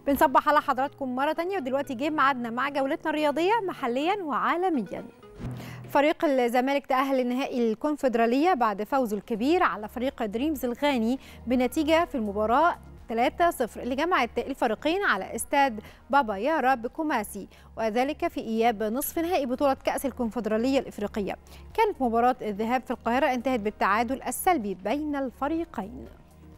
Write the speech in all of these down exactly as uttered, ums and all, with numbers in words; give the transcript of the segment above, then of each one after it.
بنصبح على حضراتكم مرة تانية، ودلوقتي جه ميعادنا مع جولتنا الرياضية محليا وعالميا. فريق الزمالك تأهل لنهائي الكونفدرالية بعد فوزه الكبير على فريق دريمز الغاني بنتيجة في المباراة ثلاثة صفر اللي جمعت الفريقين على استاد بابا يارا بكوماسي، وذلك في إياب نصف نهائي بطولة كأس الكونفدرالية الإفريقية. كانت مباراة الذهاب في القاهرة انتهت بالتعادل السلبي بين الفريقين.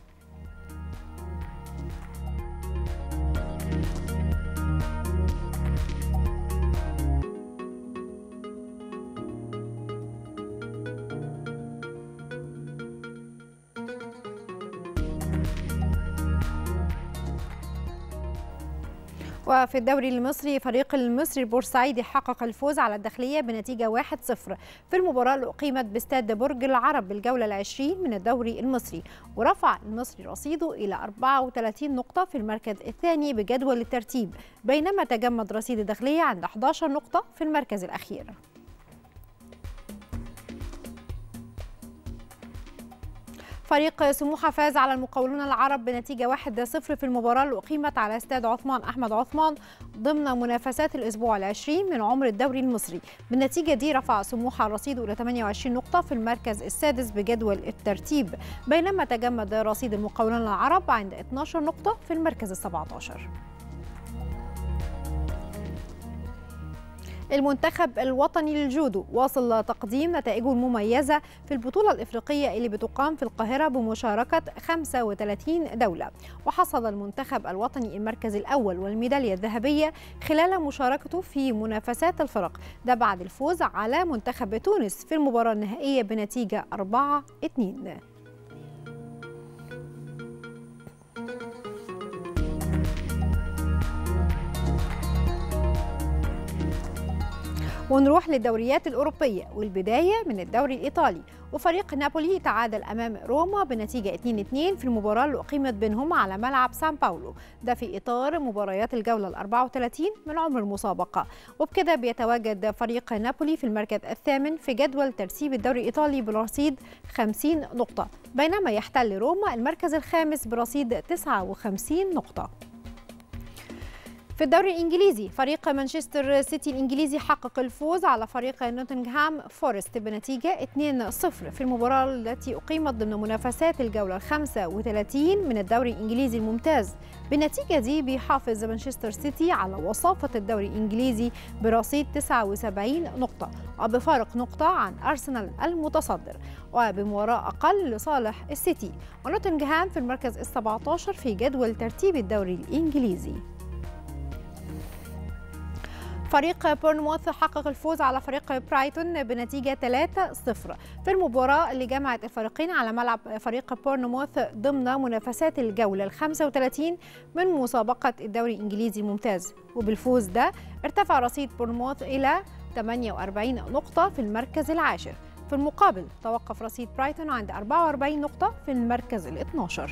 وفي الدوري المصري فريق المصري البورسعيدي حقق الفوز على الداخلية بنتيجة واحد صفر في المباراة اللي أقيمت باستاد برج العرب بالجولة العشرين من الدوري المصري، ورفع المصري رصيده إلى أربعة وثلاثين نقطة في المركز الثاني بجدول الترتيب، بينما تجمد رصيد الداخلية عند أحد عشر نقطة في المركز الأخير. فريق سموحة فاز على المقاولون العرب بنتيجة واحد صفر في المباراة اللي أقيمت على استاد عثمان أحمد عثمان ضمن منافسات الأسبوع العشرين من عمر الدوري المصري. بالنتيجة دي رفع سموحة رصيده إلى ثمانية وعشرين نقطة في المركز السادس بجدول الترتيب، بينما تجمد رصيد المقاولون العرب عند اثنتي عشرة نقطة في المركز السابع عشر. المنتخب الوطني للجودو واصل تقديم نتائجه المميزة في البطولة الإفريقية اللي بتقام في القاهرة بمشاركة خمسة وثلاثين دولة، وحصد المنتخب الوطني المركز الأول والميدالية الذهبية خلال مشاركته في منافسات الفرق، ده بعد الفوز على منتخب تونس في المباراة النهائية بنتيجة أربعة اثنين. ونروح للدوريات الأوروبية، والبداية من الدوري الإيطالي، وفريق نابولي تعادل أمام روما بنتيجة اثنين اثنين في المباراة اللي أقيمت بينهم على ملعب سان باولو، ده في إطار مباريات الجولة الأربعة وثلاثين من عمر المسابقة، وبكده بيتواجد فريق نابولي في المركز الثامن في جدول ترتيب الدوري الإيطالي برصيد خمسين نقطة، بينما يحتل روما المركز الخامس برصيد تسعة وخمسين نقطة. في الدوري الإنجليزي فريق مانشستر سيتي الإنجليزي حقق الفوز على فريق نوتنغهام فورست بنتيجة اثنين صفر في المباراة التي أقيمت ضمن منافسات الجولة الخامسة وثلاثين من الدوري الإنجليزي الممتاز. بالنتيجة دي بيحافظ مانشستر سيتي على وصافة الدوري الإنجليزي برصيد تسعة وسبعين نقطة، وبفارق نقطة عن أرسنال المتصدر، وبمباراة أقل لصالح السيتي، ونوتنغهام في المركز السابع عشر في جدول ترتيب الدوري الإنجليزي. فريق بورنموث حقق الفوز على فريق برايتون بنتيجة ثلاثة صفر في المباراة اللي جمعت الفريقين على ملعب فريق بورنموث ضمن منافسات الجولة الخامسة وثلاثين من مسابقة الدوري الإنجليزي الممتاز، وبالفوز ده ارتفع رصيد بورنموث إلى ثمانية وأربعين نقطة في المركز العاشر. في المقابل توقف رصيد برايتون عند أربعة وأربعين نقطة في المركز الاثني عشر.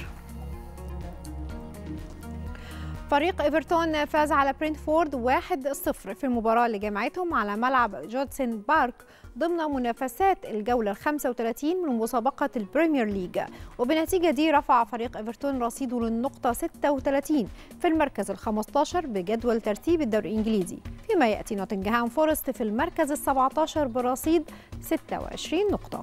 فريق إيفرتون فاز على برينتفورد واحد صفر في المباراة اللي جمعتهم على ملعب جودسون بارك ضمن منافسات الجولة الخامسة وثلاثين من مسابقة البريمير ليج، وبنتيجة دي رفع فريق إيفرتون رصيده للنقطة ستة وثلاثين في المركز الخامس عشر بجدول ترتيب الدوري الإنجليزي، فيما يأتي نوتنغهام فورست في المركز السابع عشر برصيد ستة وعشرين نقطة.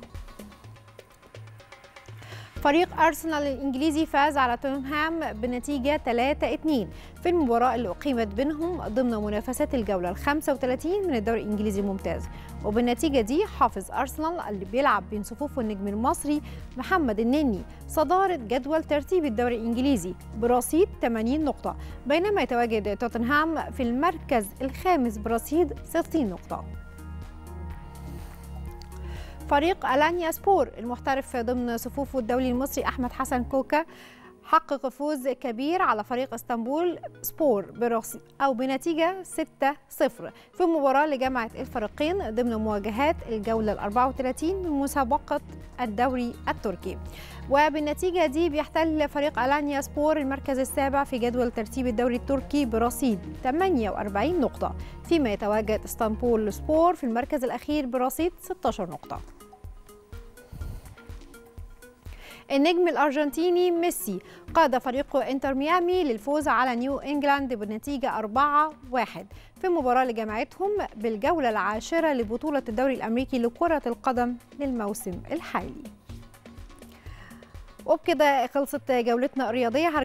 فريق أرسنال الإنجليزي فاز على توتنهام بنتيجة ثلاثة اثنين في المباراة اللي أقيمت بينهم ضمن منافسات الجولة الخامسة وثلاثين من الدوري الإنجليزي الممتاز، وبالنتيجة دي حافظ أرسنال اللي بيلعب بين صفوف النجم المصري محمد النني صدارة جدول ترتيب الدوري الإنجليزي برصيد ثمانين نقطة، بينما يتواجد توتنهام في المركز الخامس برصيد ستين نقطة. فريق ألانيا سبور المحترف ضمن صفوف الدولي المصري أحمد حسن كوكا حقق فوز كبير على فريق اسطنبول سبور برصيد أو بنتيجة ستة صفر في المباراة اللي جمعت الفريقين ضمن مواجهات الجولة الأربعة وثلاثين من مسابقة الدوري التركي، وبالنتيجة دي بيحتل فريق ألانيا سبور المركز السابع في جدول ترتيب الدوري التركي برصيد ثمانية وأربعين نقطة، فيما يتواجد اسطنبول سبور في المركز الأخير برصيد ستة عشر نقطة. النجم الأرجنتيني ميسي قاد فريق انتر ميامي للفوز على نيو إنجلاند بنتيجة أربعة واحد في المباراة اللي جمعتهم بالجولة العاشرة لبطولة الدوري الأمريكي لكرة القدم للموسم الحالي. وبكده خلصت جولتنا الرياضية.